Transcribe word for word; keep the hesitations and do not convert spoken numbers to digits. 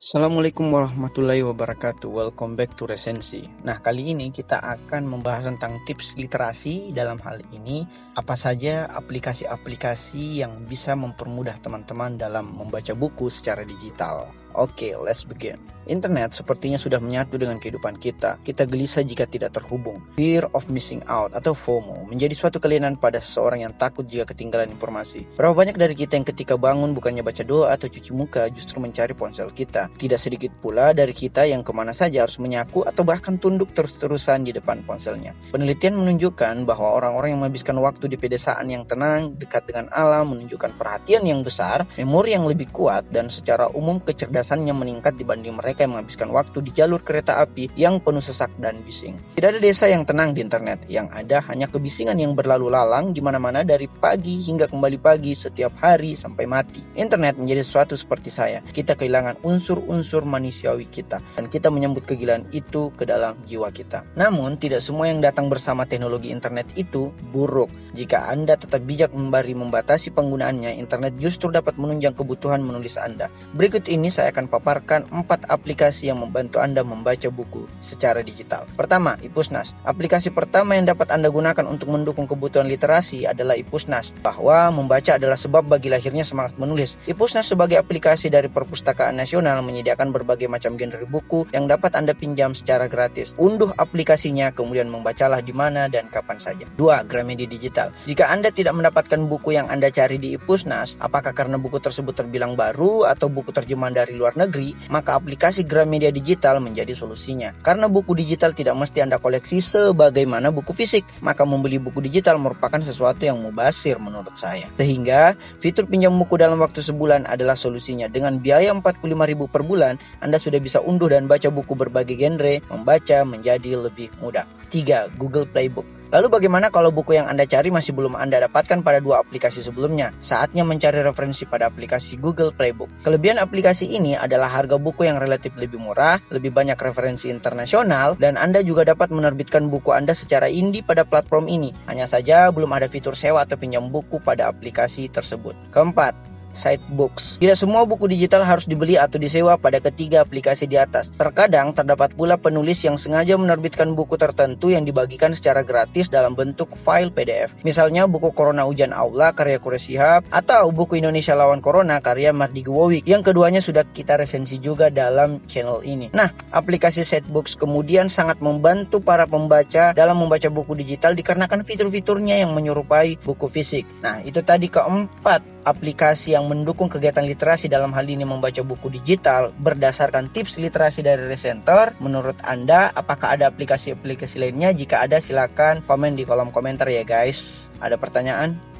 Assalamualaikum warahmatullahi wabarakatuh. Welcome back to Resensi. Nah, kali ini kita akan membahas tentang tips literasi. Dalam hal ini, apa saja aplikasi-aplikasi yang bisa mempermudah teman-teman dalam membaca buku secara digital. Oke, let's begin. Internet sepertinya sudah menyatu dengan kehidupan kita. Kita gelisah jika tidak terhubung. Fear of missing out atau FOMO menjadi suatu kelainan pada seseorang yang takut jika ketinggalan informasi. Berapa banyak dari kita yang ketika bangun bukannya baca doa atau cuci muka justru mencari ponsel kita. Tidak sedikit pula dari kita yang kemana saja harus menyaku atau bahkan tunduk terus-terusan di depan ponselnya. Penelitian menunjukkan bahwa orang-orang yang menghabiskan waktu di pedesaan yang tenang, dekat dengan alam, menunjukkan perhatian yang besar, memori yang lebih kuat, dan secara umum kecerdasannya meningkat dibanding mereka yang menghabiskan waktu di jalur kereta api yang penuh sesak dan bising. Tidak ada desa yang tenang di internet, yang ada hanya kebisingan yang berlalu lalang di mana-mana dari pagi hingga kembali pagi setiap hari sampai mati. Internet menjadi sesuatu seperti saya. Kita kehilangan unsur-unsur manusiawi kita dan kita menyambut kegilaan itu ke dalam jiwa kita. Namun, tidak semua yang datang bersama teknologi internet itu buruk. Jika Anda tetap bijak memberi membatasi penggunaannya, internet justru dapat menunjang kebutuhan menulis Anda. Berikut ini saya akan paparkan empat aplikasi yang membantu Anda membaca buku secara digital. Pertama, iPusnas. Aplikasi pertama yang dapat Anda gunakan untuk mendukung kebutuhan literasi adalah iPusnas. Bahwa membaca adalah sebab bagi lahirnya semangat menulis. iPusnas sebagai aplikasi dari Perpustakaan Nasional menyediakan berbagai macam genre buku yang dapat Anda pinjam secara gratis. Unduh aplikasinya, kemudian membacalah di mana dan kapan saja. Dua, Gramedia Digital. Jika Anda tidak mendapatkan buku yang Anda cari di iPusnas, apakah karena buku tersebut terbilang baru atau buku terjemahan dari luar negeri, maka aplikasi Gramedia Digital menjadi solusinya. Karena buku digital tidak mesti Anda koleksi sebagaimana buku fisik, maka membeli buku digital merupakan sesuatu yang mubazir menurut saya. Sehingga fitur pinjam buku dalam waktu sebulan adalah solusinya. Dengan biaya empat puluh lima ribu per bulan, Anda sudah bisa unduh dan baca buku berbagai genre. Membaca menjadi lebih mudah. Tiga, Google Playbook. Lalu bagaimana kalau buku yang Anda cari masih belum Anda dapatkan pada dua aplikasi sebelumnya? Saatnya mencari referensi pada aplikasi Google Playbook. Kelebihan aplikasi ini adalah harga buku yang relatif lebih murah, lebih banyak referensi internasional, dan Anda juga dapat menerbitkan buku Anda secara indie pada platform ini. Hanya saja belum ada fitur sewa atau pinjam buku pada aplikasi tersebut. Keempat, Sitebooks. Tidak semua buku digital harus dibeli atau disewa pada ketiga aplikasi di atas. Terkadang terdapat pula penulis yang sengaja menerbitkan buku tertentu yang dibagikan secara gratis dalam bentuk file P D F. Misalnya buku Corona Ujian Aula karya Quraish Shihab atau buku Indonesia Lawan Corona karya Mardi Gwowik. Yang keduanya sudah kita resensi juga dalam channel ini. Nah, aplikasi Sitebooks kemudian sangat membantu para pembaca dalam membaca buku digital dikarenakan fitur-fiturnya yang menyerupai buku fisik. Nah, itu tadi keempat aplikasi yang mendukung kegiatan literasi, dalam hal ini membaca buku digital berdasarkan tips literasi dari Resenter. Menurut Anda, apakah ada aplikasi-aplikasi lainnya? Jika ada, silakan komen di kolom komentar ya guys. Ada pertanyaan?